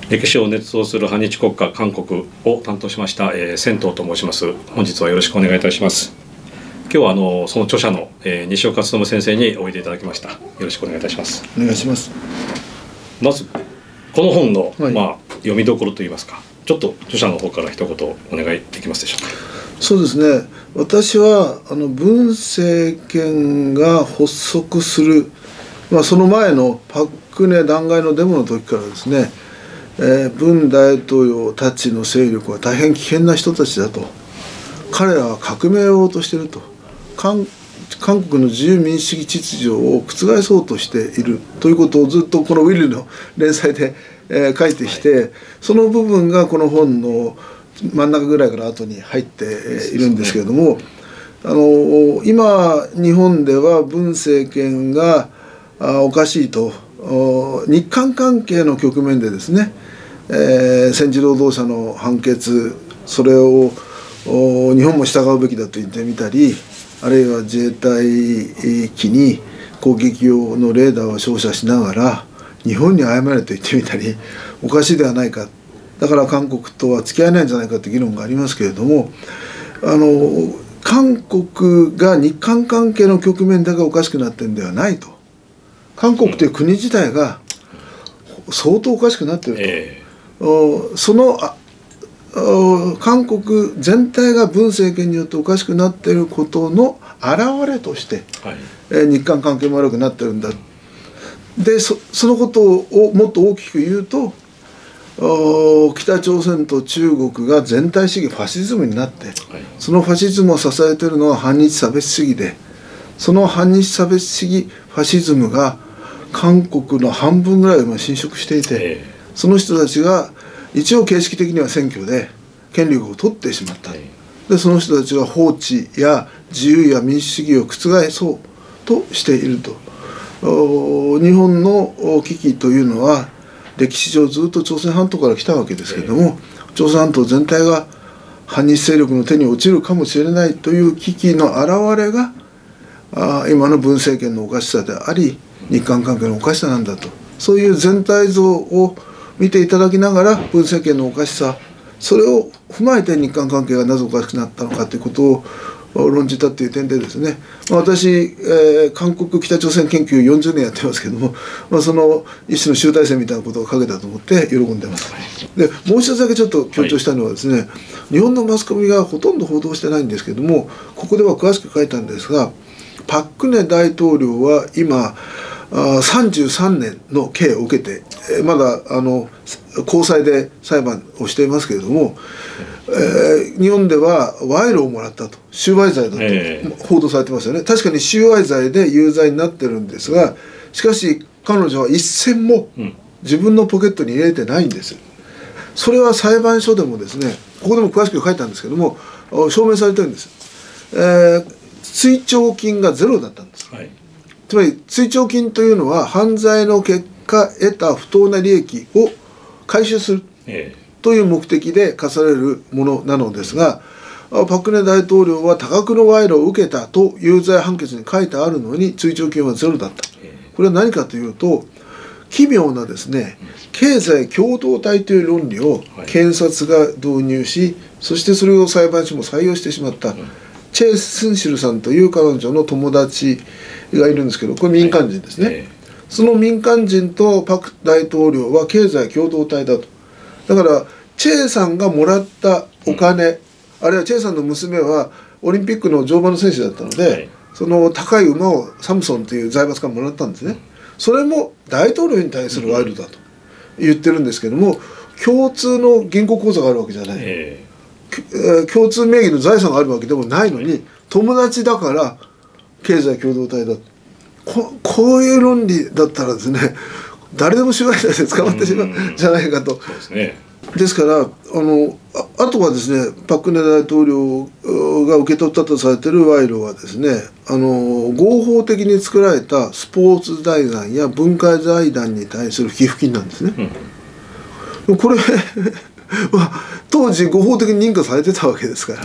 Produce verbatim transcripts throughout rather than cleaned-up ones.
歴史を捏造する反日国家韓国を担当しました、えー、仙東と申します。本日はよろしくお願いいたします。今日はあのその著者の、えー、西岡勉先生においでいただきました。よろしくお願いいたします。 お願いします。 まずこの本の、 はい、 まあ、読みどころといいますか、ちょっと著者の方から一言お願いできますでしょうか。 そうですね、私はあの文政権が発足する、まあ、その前のパク・クネ弾劾のデモの時からですね、えー、文大統領たちの勢力は大変危険な人たちだと、彼らは革命をやろうとしていると、韓, 韓国の自由民主主義秩序を覆そうとしているということをずっとこのウィルの連載で、えー、書いてきて、はい、その部分がこの本の真ん中ぐらいから後に入っているんですけれども、あの今日本では文政権があおかしいと、日韓関係の局面でですね、えー、戦時労働者の判決、それを日本も従うべきだと言ってみたり、あるいは自衛隊機に攻撃用のレーダーを照射しながら日本に謝れと言ってみたり、おかしいではないか、だから韓国とは付き合えないんじゃないかという議論がありますけれども、あの韓国が日韓関係の局面だけおかしくなってるんではないと、韓国という国自体が相当おかしくなっていると、えー、そのあ韓国全体が文政権によっておかしくなっていることの表れとして、はい、えー、日韓関係も悪くなってるんだ。で そ, そのことをもっと大きく言うと、北朝鮮と中国が全体主義ファシズムになって、はい、そのファシズムを支えているのは反日差別主義で、その反日差別主義ファシズムが韓国の半分ぐらいまで侵食していて、えー、その人たちが一応形式的には選挙で権力を取ってしまった、えー、でその人たちが法治や自由や民主主義を覆そうとしていると。日本の危機というのは歴史上ずっと朝鮮半島から来たわけですけれども、朝鮮半島全体が反日勢力の手に落ちるかもしれないという危機の表れがあ今の文政権のおかしさであり、日韓関係のおかしさなんだと、そういう全体像を見ていただきながら、文政権のおかしさ、それを踏まえて日韓関係がなぜおかしくなったのかということを論じたという点でですね、私、えー、韓国北朝鮮研究よんじゅうねんやってますけども、まあ、その一種の集大成みたいなことを書けたと思って喜んでます。でもう一つだけちょっと強調したいのはですね、はい、日本のマスコミがほとんど報道してないんですけども、ここでは詳しく書いたんですが、パク・クネ大統領は今あさんじゅうさんねんの刑を受けて、えー、まだあの高裁で裁判をしていますけれども、えー、日本では賄賂をもらったと、収賄罪だと報道されてますよね。確かに収賄罪で有罪になってるんですが、しかし彼女は一銭も自分のポケットに入れてないんです。それは裁判所でもですね、ここでも詳しく書いたんですけども、証明されてるんです。えー、追徴金がゼロだったんです、はい、つまり追徴金というのは犯罪の結果得た不当な利益を回収する、えーという目的で課されるものなのですが、パク・クネ大統領は多額の賄賂を受けたと有罪判決に書いてあるのに追徴金はゼロだった。これは何かというと、奇妙なですね、経済共同体という論理を検察が導入し、そしてそれを裁判所も採用してしまった。チェ・スンシルさんという彼女の友達がいるんですけど、これ民間人ですね。その民間人とパク大統領は経済共同体だと。だからチェイさんがもらったお金、うん、あるいはチェイさんの娘はオリンピックの乗馬の選手だったので、はい、その高い馬をサムソンという財閥からもらったんですね。それも大統領に対する賄賂だと言ってるんですけども、共通の銀行口座があるわけじゃない、えー、共通名義の財産があるわけでもないのに、友達だから経済共同体だと、こ, こういう論理だったらですね、誰でも収賄罪で捕まってしまうんじゃないかと。そうですね。ですから、あの あ, あとはですね、パク・クネ大統領が受け取ったとされている賄賂はですね、あの合法的に作られたスポーツ財団や文化財団に対する寄付金なんですね。うん、これは当時合法的に認可されてたわけですから、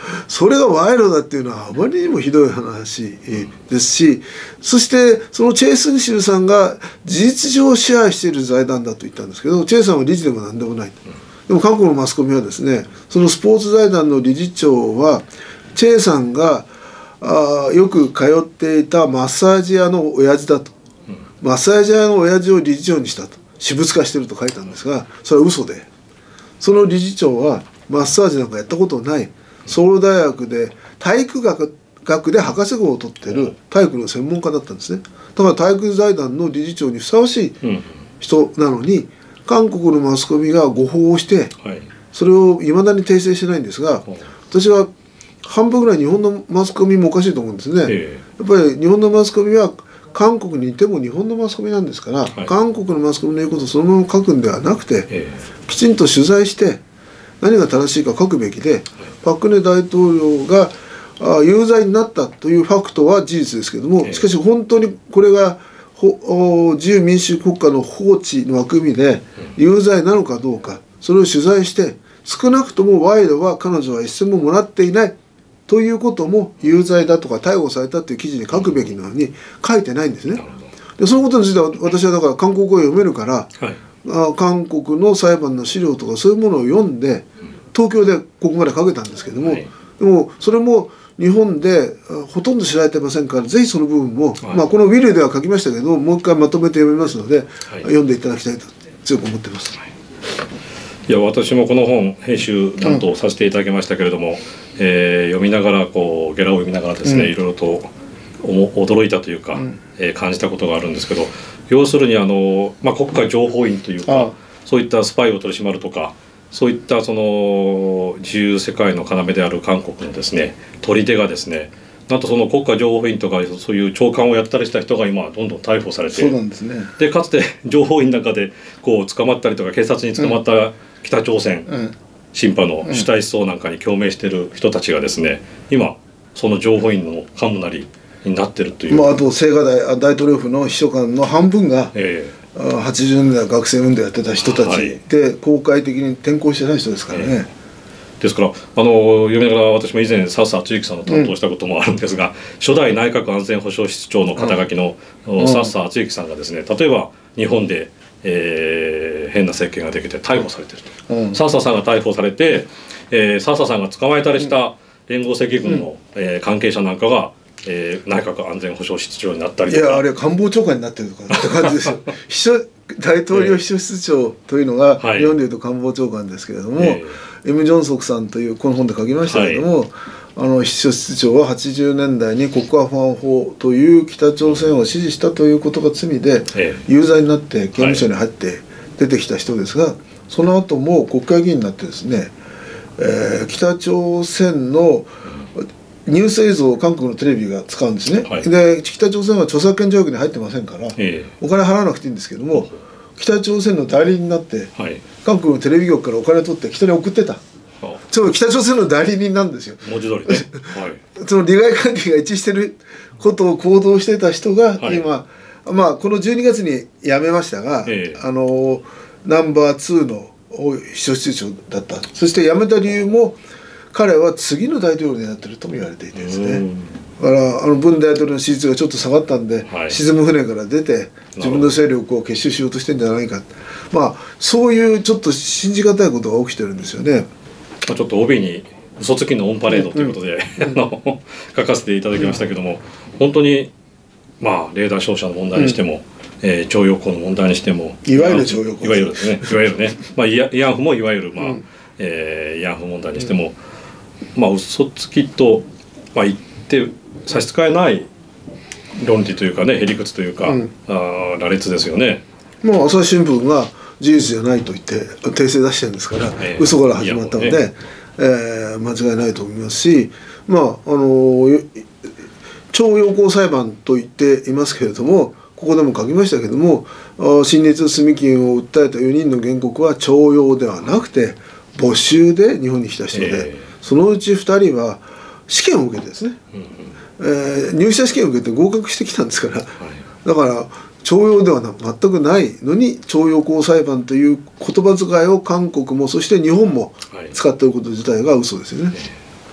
それが賄賂だっていうのはあまりにもひどい話ですし、そしてそのチェイ・スンシルさんが事実上支配している財団だと言ったんですけど、チェイさんは理事でも何でもない。でも韓国のマスコミはですね、そのスポーツ財団の理事長はチェイさんがあよく通っていたマッサージ屋の親父だと、マッサージ屋の親父を理事長にしたと、私物化してると書いたんですが、それは嘘で、その理事長はマッサージなんかやったことない、ソウル大学で体育学学で博士号を取ってる体育の専門家だったんですね。だから体育財団の理事長にふさわしい人なのに、韓国のマスコミが誤報をして、それをいまだに訂正してないんですが、私は半分ぐらい日本のマスコミもおかしいと思うんですね。やっぱり日本のマスコミは韓国にいても日本のマスコミなんですから、はい、韓国のマスコミの言うことをそのまま書くんではなくて、えー、きちんと取材して何が正しいか書くべきで、はい、パク・クネ大統領があ有罪になったというファクトは事実ですけれども、えー、しかし本当にこれがほ自由民主国家の法治の枠組みで有罪なのかどうか、それを取材して少なくとも賄賂は彼女は一銭ももらっていないということも有罪だとか逮捕されたという記事に書くべきなのに書いてないんですね。でそのことについては私はだから韓国語を読めるから、はい、あ韓国の裁判の資料とかそういうものを読んで東京でここまで書けたんですけども、はい、でもそれも日本でほとんど知られてませんから、ぜひその部分も、はい、まあこのウィルでは書きましたけどもう一回まとめて読みますので、はい、読んでいただきたいと強く思っています。はい、 いや私もこの本編集担当させていただきましたけれども、うんえー、読みながらこうゲラを読みながらですね、うん、いろいろと驚いたというか、うんえー、感じたことがあるんですけど、要するにあの、まあ、国家情報院というかそういったスパイを取り締まるとかそういったその自由世界の要である韓国のですね砦がですね、なんとその国家情報院とかそういう長官をやったりした人が今どんどん逮捕されて、 そうなんですね。 でかつて情報院の中でこう捕まったりとか警察に捕まった北朝鮮、うんうんシンパの主体思想なんかに共鳴している人たちがですね、今その情報院の幹部なりになってるという、 まあ、あと青瓦台大統領府の秘書官の半分が、えー、はちじゅうねんだい学生運動やってた人たちで、はい、公開的に転校してない人ですからね。えー、ですからあの読みながら私も以前笹敦之さんの担当したこともあるんですが、うん、初代内閣安全保障室長の肩書きの、うん、笹敦之さんがですね、例えば日本でえー、変な政権ができて逮捕されていると、うん、サーサさんが逮捕されて、えー、サーサさんが捕まえたりした連合赤軍の、うんえー、関係者なんかが、えー、内閣安全保障室長になったりとか、 いやあれ官房長官になってるとかって感じですよ秘書大統領秘書室長というのが、えー、日本でいうと官房長官ですけれども、えー、エム・ジョンソクさんというこの本で書きましたけれども、はいあの秘書室長ははちじゅうねんだいに国家保安法という北朝鮮を支持したということが罪で有罪になって刑務所に入って出てきた人ですが、その後も国会議員になってですね、えー、北朝鮮のニュース映像を韓国のテレビが使うんですね、はい、で北朝鮮は著作権条約に入ってませんから、えー、お金払わなくていいんですけども、北朝鮮の代理人になって、はい、韓国のテレビ局からお金を取って人に送ってた。ちょ北朝鮮の代理人なんですよ。 文字通りね、はい、 その利害関係が一致していることを行動していた人が今、はい、まあこのじゅうにがつに辞めましたが、えー、あのナンバーツーの秘書室長だった。そして辞めた理由も彼は次の大統領になっているとも言われていてですね、だからあの文大統領の支持率がちょっと下がったんで、はい、沈む船から出て自分の勢力を結集しようとしてるんじゃないか、まあそういうちょっと信じがたいことが起きてるんですよね。 ちょっと帯に嘘つきのオンパレードということで、うん、書かせていただきましたけども、本当にまあレーダー照射の問題にしても、うんえー、徴用工の問題にしてもいわゆる徴用工いわゆるですねいわゆるね、まあ、慰安婦もいわゆる、まあうんえー、慰安婦問題にしても、うん、まあ嘘つきと、まあ、言って差し支えない論理というかねへりくつというか、うん、あ羅列ですよね。 もう朝日新聞が事実じゃないと言って訂正出してるんですから、えー、嘘から始まったので、ねえー、間違いないと思いますし、まああの徴用工裁判と言っていますけれども、ここでも書きましたけども、新日住金を訴えたよにんの原告は徴用ではなくて募集で日本に来た人で、えー、そのうちふたりは試験を受けてですね、うんうんえー、入社試験を受けて合格してきたんですから、はい、だから徴用ではな全くないのに徴用工裁判という言葉遣いを韓国もそして日本も使っていること自体が嘘ですよね。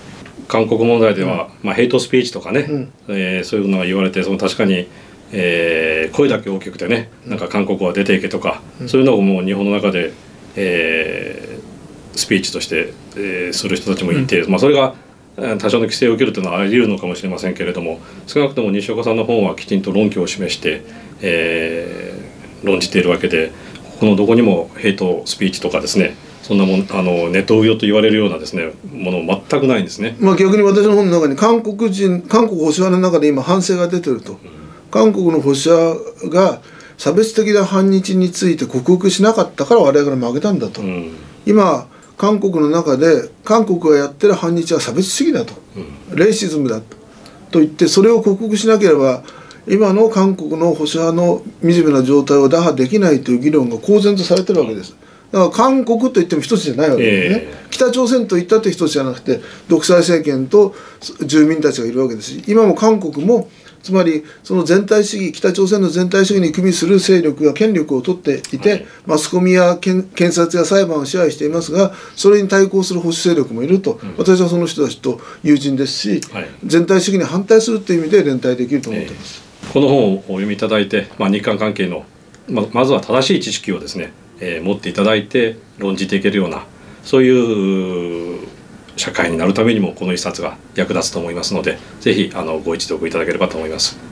韓国問題では、うん、まあ、ヘイトスピーチとかね、うん、えー、そういうのが言われて、その確かに、えー、声だけ大きくてね、なんか韓国は出ていけとか、うん、そういうのをもう日本の中で、えー、スピーチとして、えー、する人たちもいて、うん、まあ、それが多少の規制を受けるというのはあり得るのかもしれませんけれども、少なくとも西岡さんの本はきちんと論拠を示して、えー、論じているわけで、このどこにもヘイトスピーチとかですね、そんなもん、あのネット右翼と言われるようなですねもの全くないんですね。 まあ、逆に私の本の中に韓国人韓国保守派の中で今反省が出てると、うん、韓国の保守派が差別的な反日について克服しなかったから我々が負けたんだと、うん、今韓国の中で韓国がやってる反日は差別主義だと、うん、レイシズムだと言って、それを克服しなければ今の韓国の保守派の惨めな状態を打破できないという議論が公然とされてるわけです。だから韓国といっても一つじゃないわけですね、えー、北朝鮮といったって一つじゃなくて、独裁政権と住民たちがいるわけですし、今も韓国もつまりその全体主義、北朝鮮の全体主義に組みする勢力が権力を取っていて、はい、マスコミや検察や裁判を支配していますが、それに対抗する保守勢力もいると、うん、私はその人たちと友人ですし、はい、全体主義に反対するという意味で連帯できると思っています、 えー、この本をお読みいただいて、まあ、日韓関係の ま, まずは正しい知識をですね、えー、持っていただいて論じていけるような、そういう社会になるためにもこの一冊が役立つと思いますので、ぜひあのご一読いただければと思います。